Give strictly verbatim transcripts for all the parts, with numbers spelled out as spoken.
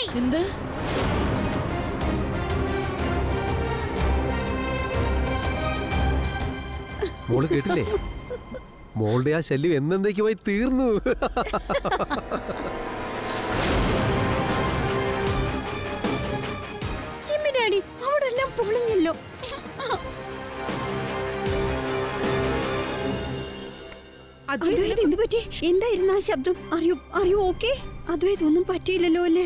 എന്ത്? മോള് കേട്ടില്ലേ? മോളുടെ ആ ശല്യം എന്നേക്കുമായി തീർന്നു. ജിമ്മി ഡാഡി അവിടെ എല്ലാം പൊളിഞ്ഞല്ലോ. അദ്വൈത് എന്ത് പറ്റി? എന്തായിരുന്നു ആ ശബ്ദം? അറിയൂ അറിയൂ ഓക്കെ? അദ്വൈത് ഒന്നും പറ്റിയില്ലല്ലോ അല്ലേ?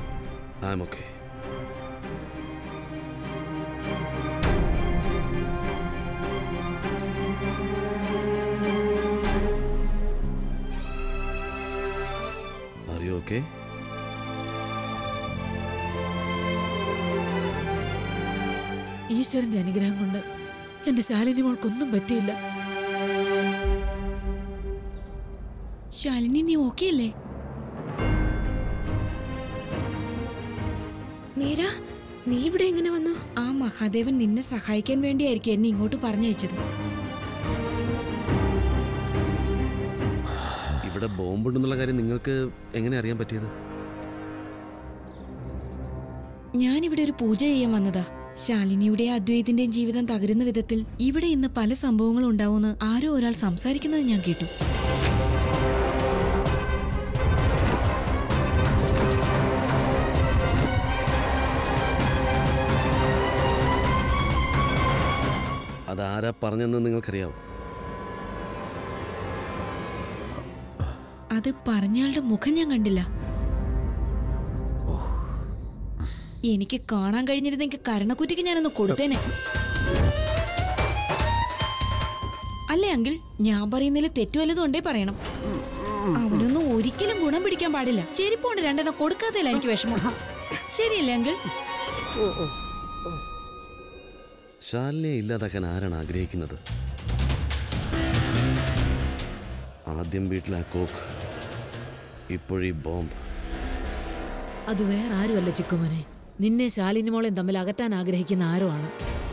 Okay. ഈശ്വരന്റെ അനുഗ്രഹം കൊണ്ട് എന്റെ ശാലിനി മോൾക്കൊന്നും പറ്റിയില്ല. ശാലിനി നീ ഓക്കെ അല്ലേ? മീര, നീ ഇവിടെ എങ്ങനെ വന്നു? ആ മഹാദേവൻ നിന്നെ സഹായിക്കാൻ വേണ്ടിയായിരിക്കും എന്നെ ഇങ്ങോട്ട് പറഞ്ഞയച്ചത്. ഇവിടെ ബോംബുണ്ടെന്നുള്ള കാര്യം നിങ്ങൾക്ക് എങ്ങനെ അറിയാൻ പറ്റിയത്? ഞാനിവിടെ ഒരു പൂജ ചെയ്യാൻ വന്നതാ. ശാലിനിയുടെയും അദ്വൈതിന്റെയും ജീവിതം തകരുന്ന വിധത്തിൽ ഇവിടെ ഇന്ന് പല സംഭവങ്ങളും ഉണ്ടാവുമെന്ന് ആരോ ഒരാൾ സംസാരിക്കുന്നത് ഞാൻ കേട്ടു. അതാരാ പറഞ്ഞെന്ന് നിങ്ങൾക്കറിയാവോ? അത് പറഞ്ഞയാളുടെ മുഖം ഞാൻ കണ്ടില്ല. എനിക്ക് കാണാൻ കഴിഞ്ഞിരുന്നെങ്കിൽ കരണക്കുറ്റിക്ക് ഞാനൊന്ന് കൊടുത്തേനെ. അല്ലേ അങ്കിൾ, ഞാൻ പറയുന്നതിൽ തെറ്റുവല്ലതും ഉണ്ടേ പറയണം. അവനൊന്നും ഒരിക്കലും ഗുണം പിടിക്കാൻ പാടില്ല. ചെരിപ്പോണ്ട് രണ്ടെണ്ണം കൊടുക്കാത്തല്ല എനിക്ക് വിഷമം. ശരിയല്ലേ അങ്കിൾ? ശാലിനിയെ ഇല്ലാതാക്കാൻ ആരാണ് ആഗ്രഹിക്കുന്നത്? ആദ്യം വീട്ടിലെ കോക്ക്, ഇപ്പോഴീ ബോംബ്. അത് വേറെ ആരുമല്ല ചിക്കുമോനെ, നിന്നെ ശാലിനി മോളെയും തമ്മിൽ അകറ്റാൻ ആഗ്രഹിക്കുന്ന ആരോ ആണ്.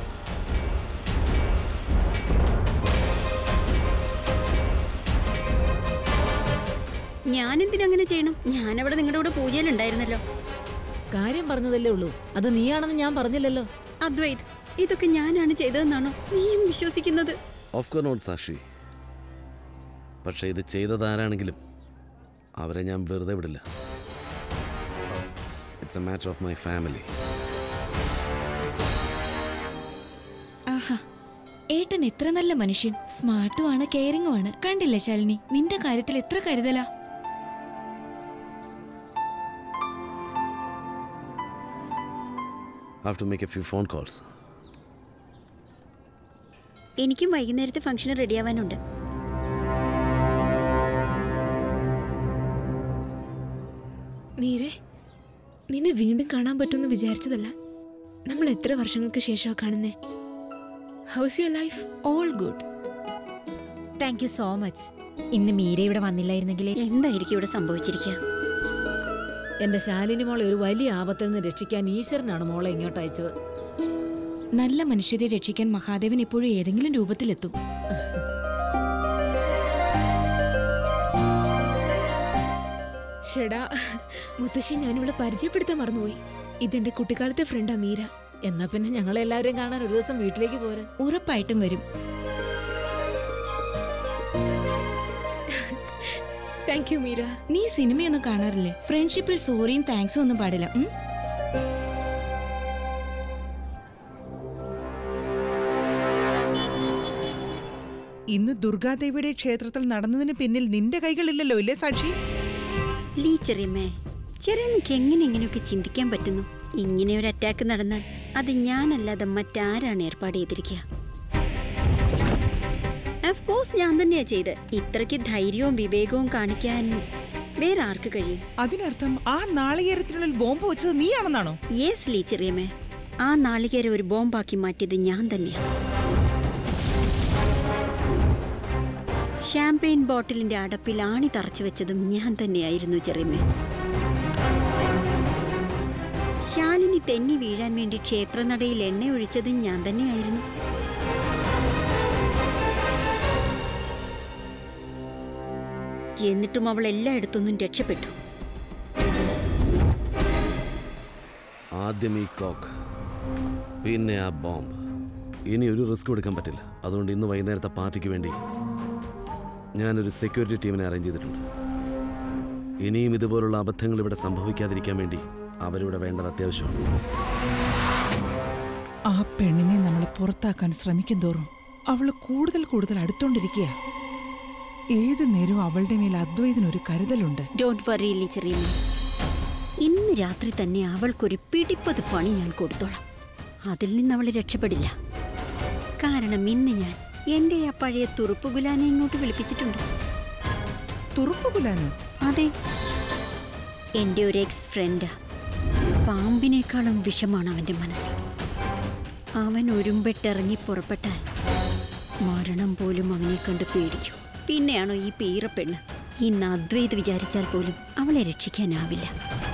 ഞാൻ എന്തിനങ്ങനെ ചെയ്യണം? ഞാനവിടെ നിങ്ങളുടെ കൂടെ പൂജയിലുണ്ടായിരുന്നല്ലോ. കാര്യം പറഞ്ഞതല്ലേ ഉള്ളൂ, അത് നീയാണെന്ന് ഞാൻ പറഞ്ഞില്ലല്ലോ. അദ്വൈത്, ഇതൊക്കെ ഞാനാണ് ചെയ്തതെന്നാണോ നീയും വിശ്വസിക്കുന്നത്? ഓഫ് കോഴ്സ് നോട്ട് സാക്ഷി. പക്ഷെ ഇത് ചെയ്തതാരാണെങ്കിലും അവരെ ഞാൻ വെറുതെ വിടില്ല. It's a matter of my family. ആഹാ, ഏട്ടൻ എത്ര നല്ല മനുഷ്യൻ. സ്മാർട്ടും ആണ്, കെയറിംഗും ആണ്. കണ്ടില്ലേ ശാലിനി, നിന്റെ കാര്യത്തിൽ എത്ര കരുതലാ. I have to make a few phone calls. എനിക്കും വൈകുന്നേരത്തെ ഫംഗ്ഷന് റെഡിയാവാനുണ്ട്. മീരെ, നിന്നെ വീണ്ടും കാണാൻ പറ്റുമെന്ന് വിചാരിച്ചതല്ല. നമ്മൾ എത്ര വർഷങ്ങൾക്ക് ശേഷമാണ് കാണുന്നേ. How's your life? All good. Thank you so much. ഇന്ന് മീര ഇവിടെ വന്നില്ലായിരുന്നെങ്കിൽ എന്തായിരിക്കും ഇവിടെ സംഭവിച്ചിരിക്കുക? എന്റെ ശാലിനി മോളെ ഒരു വലിയ ആപത്തിൽ നിന്ന് രക്ഷിക്കാൻ ഈശ്വരനാണ് മോളെ ഇങ്ങോട്ട് അയച്ചത്. നല്ല മനുഷ്യരെ രക്ഷിക്കാൻ മഹാദേവൻ എപ്പോഴും ഏതെങ്കിലും രൂപത്തിലെത്തും. ഷെടാ മുത്തശ്ശി, ഞാനിവിടെ പരിചയപ്പെടുത്താൻ മറന്നുപോയി. ഇതെന്റെ കുട്ടിക്കാലത്തെ ഫ്രണ്ടാ മീര. എന്നാ പിന്നെ ഞങ്ങളെല്ലാവരെയും കാണാൻ ഒരു ദിവസം വീട്ടിലേക്ക് പോരെ. ഉറപ്പായിട്ടും വരും. Thank you Meera. നീ സിനിമയൊന്നും കാണാറില്ലേ? ഫ്രണ്ട്ഷിപ്പിൽ സോറിയും താങ്ക്സും ഒന്നും പാടില്ല. ഇന്ന് ദുർഗാദേവിയുടെ ക്ഷേത്രത്തിൽ നടന്നതിന് പിന്നിൽ നിന്റെ കൈകളില്ലല്ലോ, ഇല്ലേ സാക്ഷി? ലീ ചെറിയമ്മേ, ചെറിയമ്മയ്ക്ക് എങ്ങനെ ഇങ്ങനെയൊക്കെ ചിന്തിക്കാൻ പറ്റുന്നു? ഇങ്ങനെ ഒരു അറ്റാക്ക് നടന്നാൽ അത് ഞാനല്ലാതെ മറ്റാരാണ് ഏർപ്പാട് ചെയ്തിരിക്കുക? ഓഫ് കോഴ്സ് ഞാൻ തന്നെയാ ചെയ്ത്. ഇത്രയ്ക്ക് ധൈര്യവും വിവേകവും കാണിക്കാൻ വേറെ ആർക്ക് കഴിയും? അതിനർത്ഥം ആ നാളികേരത്തിനുള്ളിൽ ബോംബ് വെച്ചത് നീയാണെന്നാണോ? യെസ് ലീ ചെറിയമ്മേ, ആ നാളികേരം ഒരു ബോംബാക്കി മാറ്റിയത് ഞാൻ തന്നെയാണ്. ഷാംപെയിൻ ബോട്ടിലിന്റെ അടപ്പിൽ ആണി തറച്ചു വെച്ചതും ഞാൻ തന്നെയായിരുന്നു ചെറിയമ്മേ. ശാലിനി തെന്നി വീഴാൻ വേണ്ടി ക്ഷേത്രനടയിൽ എണ്ണ ഒഴിച്ചതും ഞാൻ തന്നെയായിരുന്നു. എന്നിട്ടും അവൾ എല്ലായിടത്തുനിന്നും രക്ഷപ്പെട്ടു. ആദ്യം ഈ കോക്ക്, പിന്നെ ആ ബോംബ്. ഇനി ഒരു റിസ്ക് എടുക്കാൻ പറ്റില്ല. അതുകൊണ്ട് ഇന്ന് വൈകുന്നേരത്തെ പാർട്ടിക്ക് വേണ്ടി ഞാനൊരു സെക്യൂരിറ്റി ടീമിനെ അറേഞ്ച് ചെയ്തിട്ടുണ്ട്. ഇനിയും ഇതുപോലുള്ള അബദ്ധങ്ങൾ ഇവിടെ സംഭവിക്കാതിരിക്കാൻ വേണ്ടി അവരിവിടെ വേണ്ടത് അത്യാവശ്യമാണ്. ആ പെണ്ണിനെ നമ്മൾ പുറത്താക്കാൻ ശ്രമിക്കും തോറും അവൾ കൂടുതൽ കൂടുതൽ അടുത്തോണ്ടിരിക്കുക. ഏതു നേരവും അവളുടെ മേൽ അദ്വൈതിനൊരു കരുതലുണ്ട്. ഡോണ്ട് വറി ലിച്ചറിയമ്മ, ഇന്ന് രാത്രി തന്നെ അവൾക്കൊരു പിടിപ്പത് പണി ഞാൻ കൊടുത്തോളാം. അതിൽ നിന്ന് അവൾ രക്ഷപ്പെടില്ല. കാരണം ഇന്ന് ഞാൻ എന്റെ ആ പഴയ തുറുപ്പുകുലാനെ ഇങ്ങോട്ട് വിളിപ്പിച്ചിട്ടുണ്ട്. തുറുപ്പുകുലാനോ? അതെ, എന്റെ ഒരു എക്സ് ഫ്രണ്ടാ. പാമ്പിനേക്കാളും വിഷമാണ് അവന്റെ മനസ്സിൽ. അവൻ ഒരുമ്പെട്ടിറങ്ങി പുറപ്പെട്ടാൽ മരണം പോലും അവനെ കണ്ട് പേടിക്കും. പിന്നെയാണോ ഈ പീറപ്പെണ്ണ്? ഇന്ന് അദ്വൈത് വിചാരിച്ചാൽ പോലും അവളെ രക്ഷിക്കാനാവില്ല.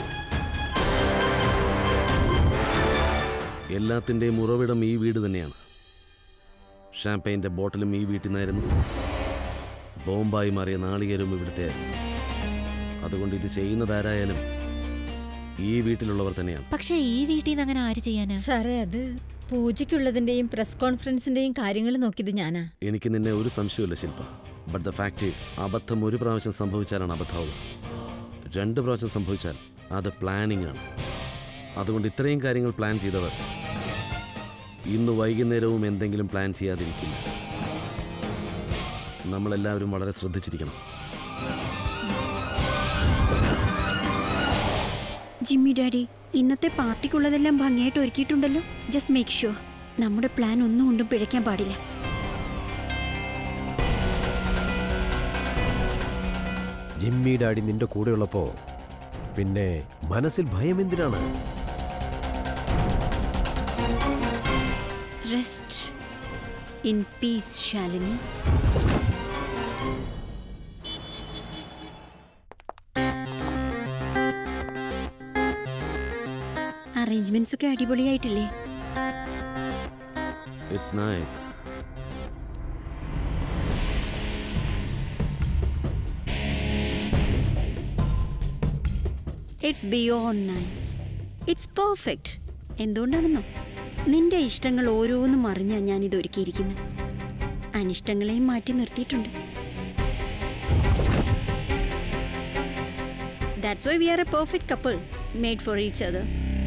എല്ലാത്തിൻ്റെയും ഉറവിടം ഈ വീട് തന്നെയാണ്. ഷാമ്പയിൻ്റെ ബോട്ടിലും ഈ വീട്ടിൽ നിന്നായിരുന്നു. ബോംബായി മാറിയ നാളികേരവും ഇവിടുത്തെ ആയിരുന്നു. അതുകൊണ്ട് ഇത് ചെയ്യുന്നതാരായാലും ഈ വീട്ടിലുള്ളവർ തന്നെയാണ്. പക്ഷേ ഈ വീട്ടിൽ നിന്ന് അങ്ങനെ ആര് ചെയ്യാനാ സാറേ? അത് പൂജയ്ക്കുള്ളതിന്റെയും പ്രസ് കോൺഫറൻസിന്റെയും കാര്യങ്ങൾ നോക്കിയത് ഞാനാ. എനിക്ക് നിന്നെ ഒരു സംശയമില്ല Shilpa. But the fact is, അബദ്ധം ഒരു പ്രാവശ്യം സംഭവിച്ചാലാണ് അബദ്ധമാവുക. രണ്ട് പ്രാവശ്യം സംഭവിച്ചാൽ അത് പ്ലാനിങ് ആണ്. അതുകൊണ്ട് ഇത്രയും കാര്യങ്ങൾ പ്ലാൻ ചെയ്തവർ ഇന്ന് വൈകുന്നേരവും എന്തെങ്കിലും പ്ലാൻ ചെയ്യാതിരിക്കില്ല. നമ്മളെല്ലാവരും വളരെ ശ്രദ്ധിച്ചിരിക്കണം. ജിമ്മി ഡാഡി, ഇന്നത്തെ പാർട്ടിക്കുള്ളതെല്ലാം ഭംഗിയായിട്ട് ഒരുക്കിയിട്ടുണ്ടല്ലോ. ജസ്റ്റ് മേക്ക് ഷുവർ നമ്മുടെ പ്ലാൻ ഒന്നും കൊണ്ടും പിഴയ്ക്കാൻ പാടില്ല. ജിമ്മി ഡാഡി നിന്റെ കൂടെയുള്ളപ്പോ പിന്നെ മനസ്സിൽ ഭയം എന്തിനാണ്? Rest in peace Shalini. Arrangements ഒക്കെ അടിപൊളിയായിട്ടില്ലേ? It's nice. It's beyond nice. It's perfect. എന്തുകൊണ്ടാണെന്നോ, നിന്റെ ഇഷ്ടങ്ങൾ ഓരോന്നും അറിഞ്ഞാ ഞാനിത് ഒരുക്കിയിരിക്കുന്നത്. അനിഷ്ടങ്ങളെയും മാറ്റി നിർത്തിയിട്ടുണ്ട്. That's why we are a perfect couple, made for each other.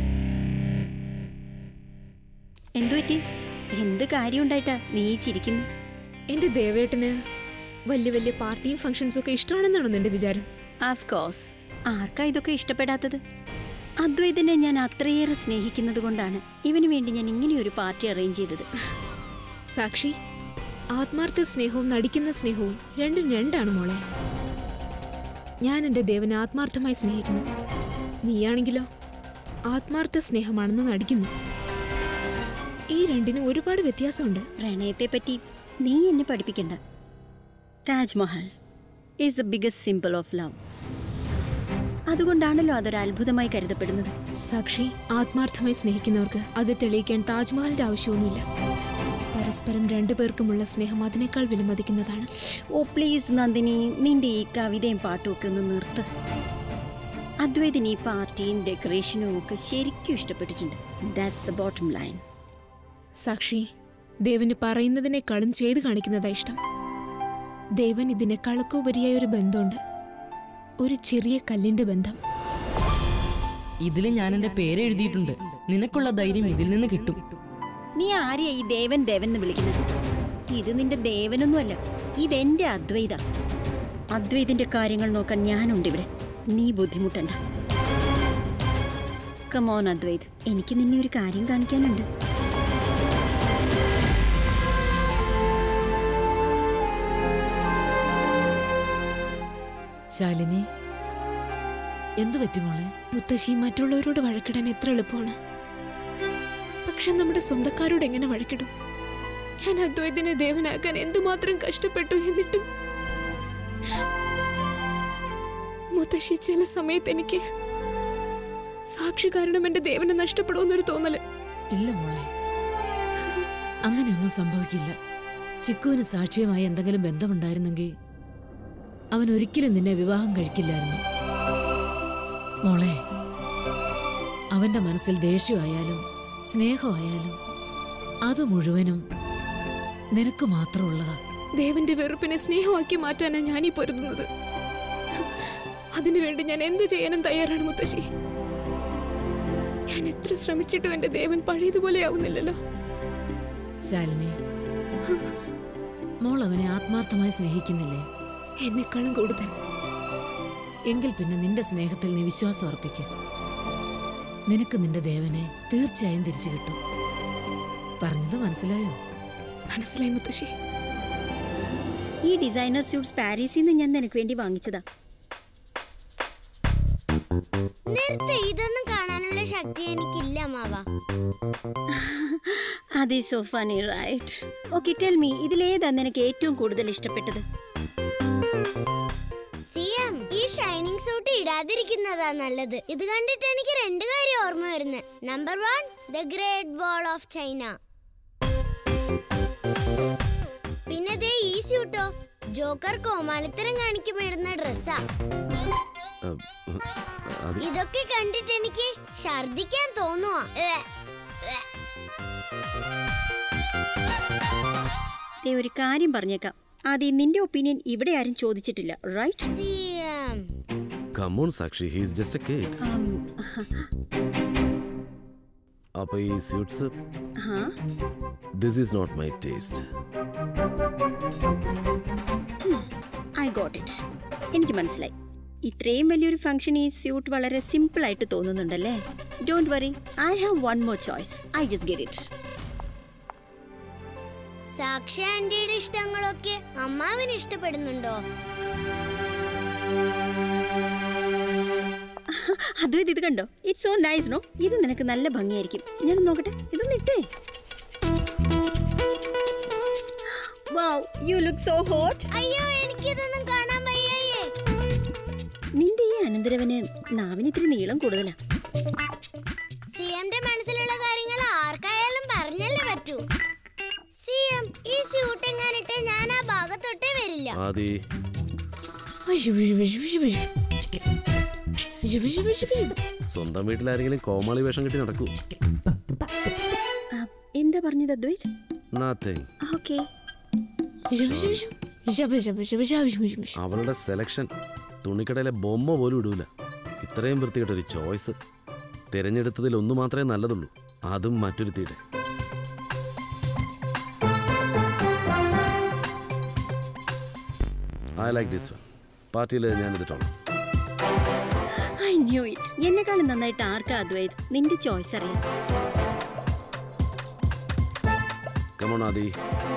എന്തു പറ്റി? എന്ത് കാര്യം ഉണ്ടായിട്ടാ നീ ചിരിക്കുന്നു? എന്റെ ദേവേട്ടന് വലിയ വലിയ പാർട്ടിയും ഫംഗ്ഷൻസും ഒക്കെ ഇഷ്ടമാണെന്നാണോ നിന്റെ വിചാരം? Of course. ആർക്കാ ഇതൊക്കെ ഇഷ്ടപ്പെടാത്തത്? അദ്വൈതിനെ ഞാൻ അത്രയേറെ സ്നേഹിക്കുന്നത് കൊണ്ടാണ് ഇവന് വേണ്ടി ഞാൻ ഇങ്ങനെയൊരു പാർട്ടി അറേഞ്ച് ചെയ്തത്. സാക്ഷി, ആത്മാർത്ഥ സ്നേഹവും നടിക്കുന്ന സ്നേഹവും രണ്ടും രണ്ടാണ് മോളെ. ഞാൻ എൻ്റെ ദേവനെ ആത്മാർത്ഥമായി സ്നേഹിക്കുന്നു. നീയാണെങ്കിലോ ആത്മാർത്ഥ സ്നേഹമാണെന്ന് നടിക്കുന്നു. ഈ രണ്ടിനും ഒരുപാട് വ്യത്യാസമുണ്ട്. പ്രണയത്തെ പറ്റി നീ എന്നെ പഠിപ്പിക്കണ്ട. Taj Mahal is the biggest symbol of love. അതുകൊണ്ടാണല്ലോ അതൊരു അത്ഭുതമായി കരുതപ്പെടുന്നത്. സാക്ഷി, ആത്മാർത്ഥമായി സ്നേഹിക്കുന്നവർക്ക് അത് തെളിയിക്കാൻ താജ്മഹലിന്റെ ആവശ്യമൊന്നുമില്ല. പരസ്പരം രണ്ടുപേർക്കുമുള്ള സ്നേഹം അതിനേക്കാൾ വിലമതിക്കുന്നതാണ്. ഓ പ്ലീസ് നന്ദിനി, നിന്റെ ഈ കവിതയും പാട്ടും ഒക്കെ ഒന്ന് നിർത്ത്. അദ്വൈതിന് ഈ പാർട്ടിയും ഡെക്കറേഷനും ഒക്കെ ശരിക്കും ഇഷ്ടപ്പെട്ടിട്ടുണ്ട്. That's the bottom line. Sakshi, ദേവന് പറയുന്നതിനേക്കാളും ചെയ്തു കാണിക്കുന്നതാ ഇഷ്ടം. ദേവൻ ഇതിനേക്കാളൊക്കെ ഉപരിയായ ഒരു ബന്ധമുണ്ട്. ഒരു ചെറിയ കല്ലിന്റെ ബന്ധം. ഇതിൽ ഞാൻ എന്റെ പേര് എഴുതിയിട്ടുണ്ട്. നിനക്കുള്ള ധൈര്യം ഇതിൽ നിന്ന് കിട്ടും. നീ ആരെയാ ഈ ദേവൻ ദേവൻ എന്ന് വിളിക്കുന്നത്? ഇത് നിന്റെ ദേവനൊന്നുമല്ല, ഇതെന്റെ അദ്വൈത. അദ്വൈതിന്റെ കാര്യങ്ങൾ നോക്കാൻ ഞാനുണ്ട് ഇവിടെ. നീ ബുദ്ധിമുട്ടണ്ട. കമോൺ അദ്വൈത്, എനിക്ക് നിന്നെ ഒരു കാര്യം കാണിക്കാനുണ്ട്. ശാലിനി, എന്തു പറ്റി മോളെ? മുത്തശ്ശി, മറ്റുള്ളവരോട് വഴക്കിടാൻ എത്ര എളുപ്പമാണ്. പക്ഷെ നമ്മുടെ സ്വന്തക്കാരോട് എങ്ങനെ വഴക്കിടും? ഞാൻ അദ്വൈതിനെ ദേവനാക്കാൻ എന്തുമാത്രം കഷ്ടപ്പെട്ടു. എന്നിട്ടും മുത്തശ്ശി, ചില സമയത്ത് എനിക്ക് സാക്ഷി കാരണം എന്റെ ദേവനെ നഷ്ടപ്പെടുമെന്നൊരു തോന്നല്. ഇല്ല മോളെ, അങ്ങനെയൊന്നും സംഭവിക്കില്ല. ചിക്കുവിന് സാക്ഷിയുമായി എന്തെങ്കിലും ബന്ധമുണ്ടായിരുന്നെങ്കിൽ അവൻ ഒരിക്കലും നിന്നെ വിവാഹം കഴിക്കില്ലായിരുന്നു. മോളെ, അവൻ അവന്റെ മനസ്സിൽ ദേഷ്യമായാലും സ്നേഹമായാലും അത് മുഴുവനും നിനക്ക് മാത്രമുള്ളതാ. ദേവന്റെ വെറുപ്പിനെ സ്നേഹമാക്കി മാറ്റാനാ ഞാനീ പൊരുതുന്നത്. അതിനുവേണ്ടി ഞാൻ എന്ത് ചെയ്യാനും തയ്യാറാണ് മുത്തശ്ശി. ഞാൻ എത്ര ശ്രമിച്ചിട്ടും എന്റെ ദേവൻ പഴയതുപോലെ ആവുന്നില്ലല്ലോ. ശാലിനി, മോൾ അവനെ ആത്മാർത്ഥമായി സ്നേഹിക്കുന്നില്ലേ? എന്നെക്കാളും കൂടുതൽ. എങ്കിൽ പിന്നെ നിന്റെ സ്നേഹത്തിൽ നീ വിശ്വാസം അർപ്പിക്കും. നിനക്ക് നിന്റെ ദേവനെ തീർച്ചയായും തിരിച്ചു കിട്ടും. പറഞ്ഞത് മനസ്സിലായോ? മനസ്സിലായി മുത്തശ്ശി. ഈ ഡിസൈനർ സ്യൂട്ട്സ് പാരീസിൽ നിന്ന് ഞാൻ നിനക്ക് വേണ്ടി വാങ്ങിച്ചതാ. ഇതൊന്നും കാണാനുള്ള ശക്തി എനിക്കില്ല മാവ. അതെ, so funny right? Okay, tell me, ഇതിലേതാ നിനക്ക് ഏറ്റവും കൂടുതൽ ഇഷ്ടപ്പെട്ടത്? സിയം, ഈ ഷൈനിങ് സൂട്ട് ഇടാതിരിക്കുന്നതാ നല്ലത്. ഇത് കണ്ടിട്ട് എനിക്ക് രണ്ട് കാര്യം ഓർമ്മ വരുന്നത്. Number one, the great wall of China. പിന്നെ ദേ ഈ സ്യൂട്ടോ ജോക്കർ കോമാളിത്തരം കാണിക്കുമിടുന്ന ഡ്രസ്സാ. ഇതൊക്കെ കണ്ടിട്ട് എനിക്ക് ഛർദിക്കാൻ തോന്നുവാ. ഒരു കാര്യം പറഞ്ഞേക്കാം, ആദ്യം നിന്റെ ഒപ്പീനിയൻ ഇവിടെ ആരും ചോദിച്ചിട്ടില്ല, right? Come on, Sakshi, he is just a kid. അപ്പോൾ ഈ suits, this is not my taste. I got it. എനിക്ക് മനസ്സിലായി. ഇത്രയും വലിയൊരു ഫംഗ്ഷൻ ഈ സ്യൂട്ട് വളരെ സിമ്പിൾ ആയിട്ട് തോന്നുന്നുണ്ടല്ലേ? Don't worry, I have one more choice. I just get it. Sakshi ആന്റിയുടെ ഇഷ്ടങ്ങളൊക്കെ അമ്മാവിന് ഇഷ്ടപ്പെടുന്നുണ്ടോ? അദ്വൈത്, ഇത് കണ്ടോ? It's so nice, no? ഇത് നിനക്ക് നല്ല ഭംഗിയായിരിക്കും. ഞാൻ നോക്കട്ടെ, ഇതൊന്ന് ഇട്ടേ. Wow, you look so hot. അയ്യോ, എനിക്കിതൊന്നും കാണാൻ വയ്യേ. നിന്റെ ഈ അനന്തരവന് നാവിന് ഇത്തിരി നീളം കൂടുതലാ. സിഎംന്റെ മനസ്സിലുള്ള കാര്യങ്ങൾ ആർക്കായാലും പറഞ്ഞല്ലേ പറ്റൂ. സിഎം, ഈ സ്യൂട്ട് എങ്ങാനിട്ട് ഞാൻ ആ ഭാഗത്തോട്ടേ വരില്ല. ആദി, സ്വന്തം വീട്ടിലാരെങ്കിലും കോമാളി വേഷം കെട്ടി നടക്കൂ. എന്താ പറഞ്ഞത് അദ്വൈത്? Nothing. ഓക്കേ. അവളുടെ സെലക്ഷൻ തുണിക്കടയിലെ ബൊമ്മ പോലും ഇടൂല. ഇത്രയും വൃത്തികെട്ടൊരു ചോയ്സ്. തിരഞ്ഞെടുത്തതിൽ ഒന്ന് മാത്രമേ നല്ലതുള്ളൂ, അതും മറ്റൊരുത്തിയുടെ. I like this one. പാർട്ടിയിൽ ഞാനിതിട്ടാണ്. I new it. എന്നെക്കാളും നന്നായിട്ട് ആർക്കാ അദ്വൈത് നിന്റെ ചോയ്സ് അറിയാം. Come on, Adi.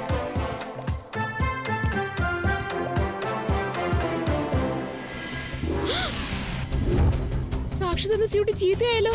സാക്ഷി തന്ന സ്യൂട്ട് ചീത്തയായല്ലോ.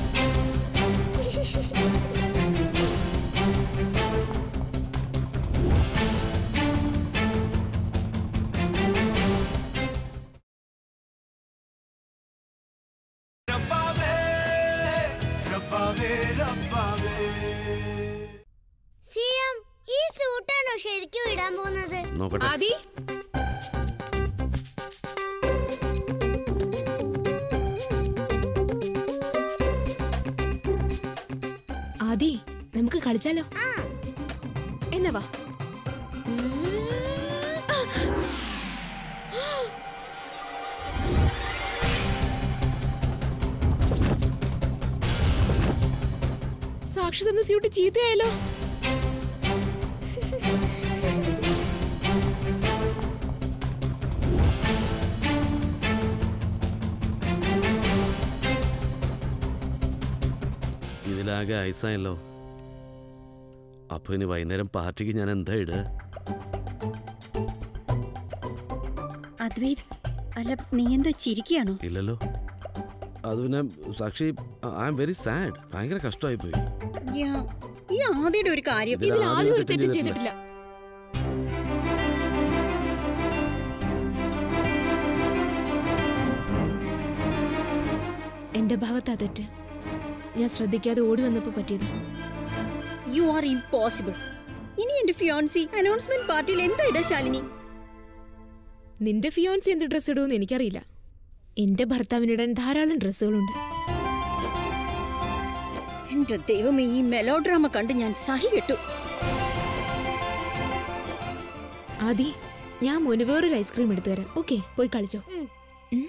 സിഎം, ഈ സ്യൂട്ടാണോ ശരിക്കും ഇടാൻ പോകുന്നത്? ആദി, ആദി, നമുക്ക് കളിച്ചാലോ? എന്നാ വാ. സാക്ഷി തന്ന സ്യൂട്ട് ചീത്തയായല്ലോ. ഇതിലാകെ ഐസായല്ലോ. അപ്പൊ ഇനി വൈകുന്നേരം പാർട്ടിക്ക് ഞാൻ എന്താ ഇട? അദ്വൈത്, അല്ല നീ എന്താ ചിരിക്കുകയാണോ? ഇല്ലല്ലോ. അത് പിന്നെ സാക്ഷി, ഐ ആം വെരി സാഡ്. ഭയങ്കര കഷ്ടമായി പോയി. ഈ ആദ്യയുടെ ഒരു കാര്യം, ഇതിൽ ആദ്യം ഒരു തെറ്റ് ചെയ്തിട്ടില്ല. എന്റെ ഭാഗത്താ തെറ്റ്. ഞാൻ ശ്രദ്ധിക്കാതെ ഓടി വന്നപ്പോ പറ്റിയത്. You are impossible. ഇനി എന്റെ ഫിയോൺസി അനൗൺസ്മെന്റ് പാർട്ടിയിൽ എന്താ ഇടാ ശാലിനി? നിന്റെ ഫിയോൺസി എന്ത് ഡ്രസ് ഇടുമെന്ന് എനിക്കറിയില്ല. എന്റെ ഭർത്താവിനിടാൻ ധാരാളം ഡ്രസ്സുകളുണ്ട്. എന്റെ ദൈവമേ, ഈ മെലോഡ്രാമ കണ്ട് ഞാൻ സഹി കെട്ടു. ആദി, ഞാൻ മോന് വേറൊരു ഐസ്ക്രീം എടുത്തു തരാം. ഓക്കെ, പോയി കളിച്ചോ. ഉം.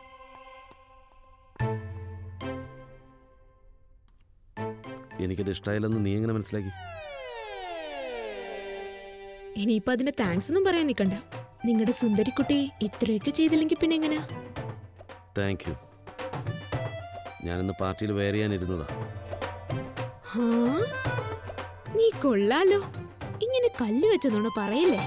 എനിക്കത് ഇഷ്ടമായില്ലെന്ന് നീ എങ്ങനെ മനസ്സിലാക്കി? ഇനിയിപ്പോ അതിന് താങ്ക്സ് ഒന്നും പറയാൻ നിൽക്കണ്ട. നിങ്ങളുടെ സുന്ദരിക്കുട്ടി ഇത്രയൊക്കെ ചെയ്തില്ലെങ്കിൽ പിന്നെ എങ്ങനെയാ? Thank you. ഞാനിന്ന് പാർട്ടിയിൽ വെയർ ചെയ്യാനിരുന്നതാ. ഹാ, നീ കൊള്ളാലോ. ഇങ്ങനെ കല്ല് വെച്ചെന്നോണ പറയല്ലേ.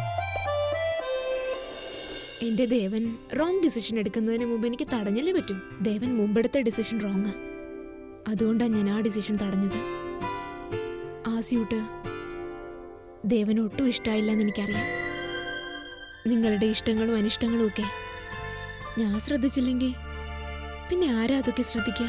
എന്റെ ദേവൻ റോങ് ഡിസിഷൻ എടുക്കുന്നതിന് മുമ്പ് എനിക്ക് തടഞ്ഞല്ലേ പറ്റൂ. ദേവൻ മുമ്പെടുത്ത ഡിസിഷൻ റോങ്ങാ. അതുകൊണ്ടാണ് ഞാൻ ആ ഡിസിഷൻ തടഞ്ഞത്. ആ സ്യൂട്ട് ദേവന് ഒട്ടും ഇഷ്ടമായില്ലെന്ന് എനിക്കറിയാം. നിങ്ങളുടെ ഇഷ്ടങ്ങളും അനിഷ്ടങ്ങളും ഒക്കെ ഞാൻ ശ്രദ്ധിച്ചില്ലെങ്കിൽ പിന്നെ ആരാ അതൊക്കെ ശ്രദ്ധിക്കുക?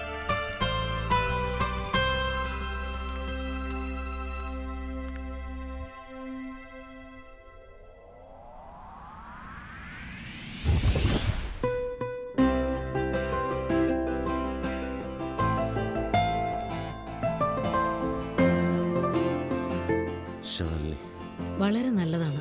വളരെ നല്ലതാണ്.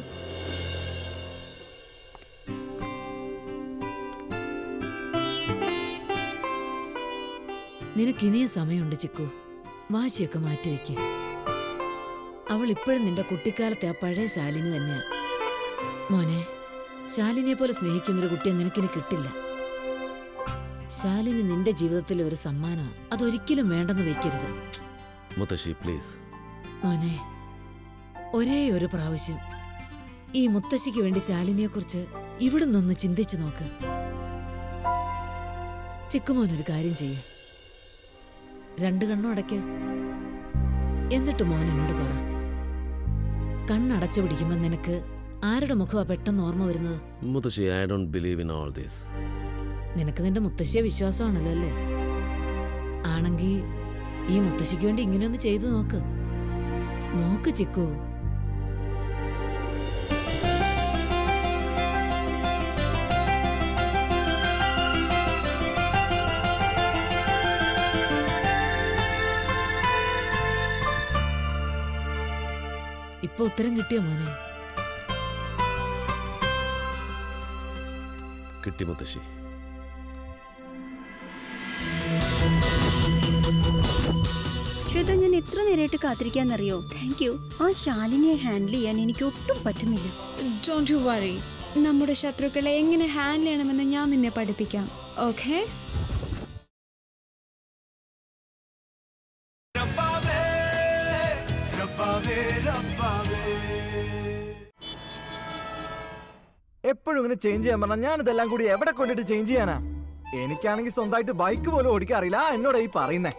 നിനക്ക് ഇനിയും സമയമുണ്ട് ചിക്കു. വാശിയൊക്കെ മാറ്റിവെക്ക്. അവൾ ഇപ്പോഴും നിന്റെ കുട്ടിക്കാലത്തെ ആ പഴയ ശാലിനി തന്നെയാ. മോനെ, ശാലിനിയെ പോലെ സ്നേഹിക്കുന്നൊരു കുട്ടിയെ നിനക്കിനി കിട്ടില്ല. ശാലിനി നിന്റെ ജീവിതത്തിലെ ഒരു സമ്മാനമാണ്. അതൊരിക്കലും വേണ്ടെന്ന് വെക്കരുത്. മുത്തശ്ശി പ്ലീസ്. മോനെ, ഒരേ ഒരു പ്രാവശ്യം ഈ മുത്തശ്ശിക്ക് വേണ്ടി ശാലിനിയെ കുറിച്ച് ഇവിടെ നിന്ന് ചിന്തിച്ചു നോക്ക്. ചിക്കുമോനൊരു കാര്യം ചെയ്യ, രണ്ടു കണ്ണുടയ്ക്ക്. എന്നിട്ട് മോൻ എന്നോട് പറ, കണ്ണടച്ചു പിടിക്കുമ്പോ നിനക്ക് ആരുടെ മുഖമാ പെട്ടെന്ന് ഓർമ്മ വരുന്നത്? മുത്തശ്ശി, I don't believe in all this. നിനക്ക് നിന്റെ മുത്തശ്ശിയെ വിശ്വാസമാണല്ലോ അല്ലേ? ആണെങ്കിൽ ഈ മുത്തശ്ശിക്ക് വേണ്ടി ഇങ്ങനെയൊന്ന് ചെയ്തു നോക്ക്. നോക്ക് ചിക്കു. ഇപ്പൊ ഉത്തരം കിട്ടിയോ മോനെ? കിട്ടി മുത്തശ്ശി. ശ്വേത, ഞാൻ എത്ര നേരമായിട്ട് കാത്തിരിക്കാന്നറിയോ? Thank you. ആ ശാലിനിയെ ഹാൻഡിൽ ചെയ്യാൻ എനിക്ക് ഒട്ടും പറ്റുന്നില്ല. Don't you worry. നമ്മുടെ ശത്രുക്കളെ എങ്ങനെ ഹാൻഡിൽ ചെയ്യണമെന്ന് ഞാൻ നിന്നെ പഠിപ്പിക്കാം. ഓക്കേ? എപ്പോഴും ഇങ്ങനെ ചേഞ്ച് ചെയ്യാൻ പറഞ്ഞാൽ ഞാൻ ഇതെല്ലാം കൂടി എവിടെ കൊണ്ടിട്ട് ചേഞ്ച് ചെയ്യാനാ? എനിക്കാണെങ്കിൽ സ്വന്തമായിട്ട് ബൈക്ക് പോലും ഓടിക്കാൻ അറിയില്ല. എന്നോട് ഈ പറയുന്നേ.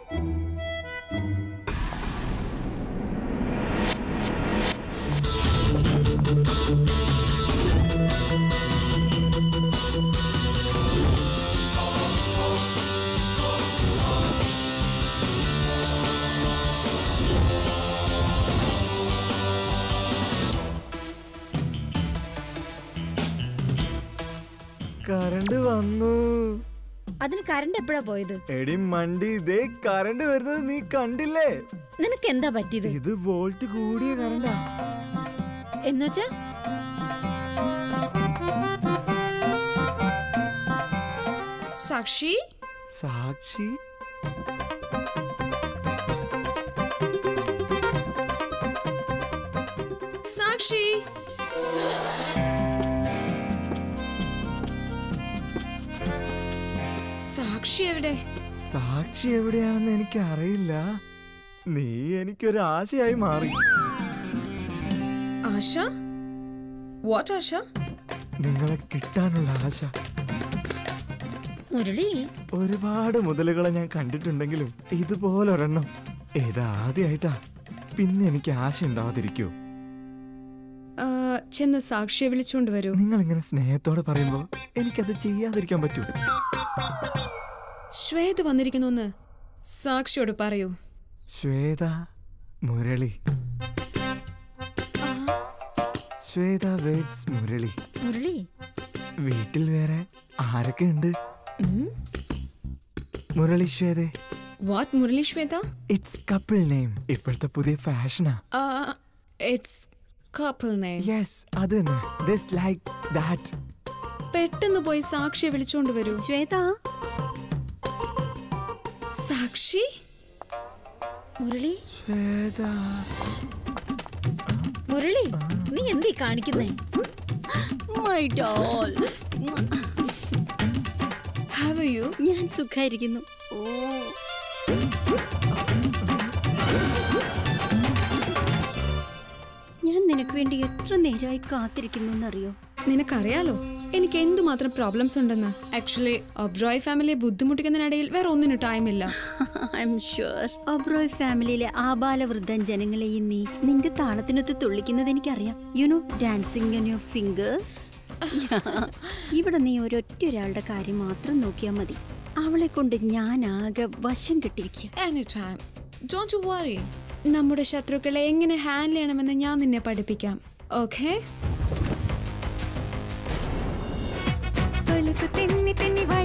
കറണ്ട് വന്നു. അതിന് കറണ്ട് എപ്പോഴാ പോയത്? എടി മണ്ടി, ഇതേ കറണ്ട് വരുന്നത് നീ കണ്ടില്ലേ? നിനക്ക് എന്താ പറ്റിയത്? ഇത് വോൾട്ട് കൂടിയ കറണ്ടാ. എന്നുവെച്ചാ സാക്ഷി സാക്ഷി സാക്ഷി സാക്ഷി എവിടെ? സാക്ഷി എവിടെയാണെന്ന് എനിക്ക് അറിയില്ല. നീ എനിക്കൊരു ആശയായി മാറി. ആശ? വാട്ട് ആശ? നിങ്ങളെ കിട്ടാനുള്ള ആശ. മുരളി, ഒരുപാട് മുതലുകളെ ഞാൻ കണ്ടിട്ടുണ്ടെങ്കിലും ഇതുപോലൊരെണ്ണം ഇതാദ്യമായിട്ടാ. പിന്നെ എനിക്ക് ആശ ഉണ്ടാവാതിരിക്കൂ. ചെന്ന് സാക്ഷിയെ വിളിച്ചോണ്ട് വരൂ. നിങ്ങൾ ഇങ്ങനെ സ്നേഹത്തോടെ പറയുമ്പോ എനിക്കത് ചെയ്യാതിരിക്കാൻ പറ്റൂ. ശ്വേത വന്നിരിക്കുന്നു, സാക്ഷിയോട് പറയൂ. ശ്വേത, മുരളി. ശ്വേത വേഡ്സ് മുരളി. മുരളി, വീട്ടിൽ വേറെ ആരൊക്കെ ഉണ്ട്? Murali, Shweta, what Murali Shweta? It's couple name. ഇപ്പോഴത്തെ പുതിയ ഫാഷനാ. It's couple name. യെസ്, അത് തന്നെ. This like that. പെട്ടെന്ന് പോയി സാക്ഷിയെ വിളിച്ചുകൊണ്ട് വരൂ. ശ്വേത. സാക്ഷി? മുരളി ശ്വേത. മുരളി, നീ എന്തീ കാണിക്കുന്നേ? My doll. How are you? ഞാൻ സുഖായിരിക്കുന്നു. ഓ, ഞാൻ നിനക്ക് വേണ്ടി എത്ര നേരമായി കാത്തിരിക്കുന്നു എന്നറിയോ? നിനക്കറിയാലോ എനിക്ക് എന്തുമാത്രം പ്രോബ്ലംസ് ഉണ്ടെന്ന്. ആക്ച്വലി ഒബ്രോയ് ഫാമിലിയെ ബുദ്ധിമുട്ടിക്കുന്നതിനിടയിൽ വേറെ ഒന്നിനും ടൈമില്ല. ഐ എം ഷുവർ ഒബ്രോയ് ഫാമിലിയിലെ ആബാലവൃദ്ധൻ ജനങ്ങളെയും നീ നിന്റെ താളത്തിനൊത്ത് തുള്ളിക്കുന്നത് എനിക്കറിയാം. You know, dancing on your fingers. ഇവിടെ നീ ഒരൊറ്റ ഒരാളുടെ കാര്യം മാത്രം നോക്കിയാൽ മതി. അവളെ കൊണ്ട് ഞാൻ ആകെ വശം കെട്ടിരിക്കുക. Anytime. Don't you worry. നമ്മുടെ ശത്രുക്കളെ എങ്ങനെ ഹാൻഡിൽ ചെയ്യണമെന്ന് ഞാൻ നിന്നെ പഠിപ്പിക്കാം. ഓക്കേ?